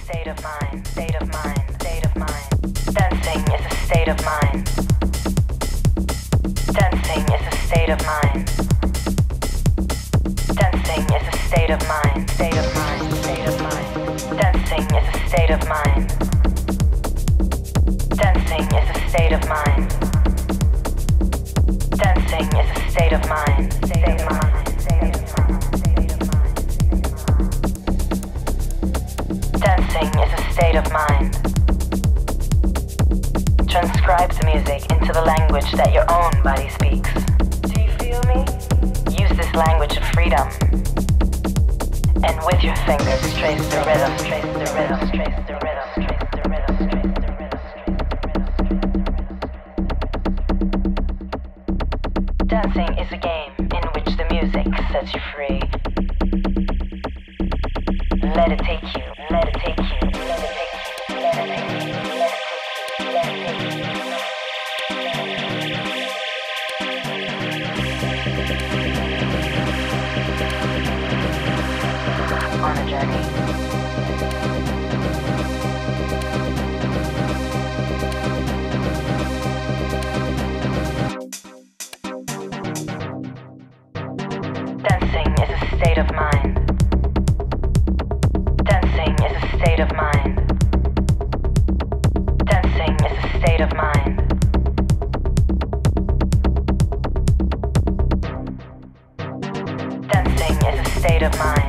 state of mind, state of mind, state of mind. Dancing is a state of mind. Dancing is a state of mind. Dancing is a state of mind, state of mind, state of mind. Dancing is a state of mind. Dancing is a state of mind. Dancing is a state of mind, state of mind, state of mind, state of mind. Dancing is a state of mind. Transcribe the music into the language that your own body speaks. Do you feel me? Use this language of freedom. And with your fingers trace the rhythm, trace the rhythm, trace the rhythm, trace the rhythm, trace the rhythm, trace the rhythm. Dancing is a game in which the music sets you free. Let it take you, let it take you, let it take you, let it take you, let it take you, let it take you. On a journey. Dancing is a state of mind. Dancing is a state of mind. Dancing is a state of mind. Dancing is a state of mind.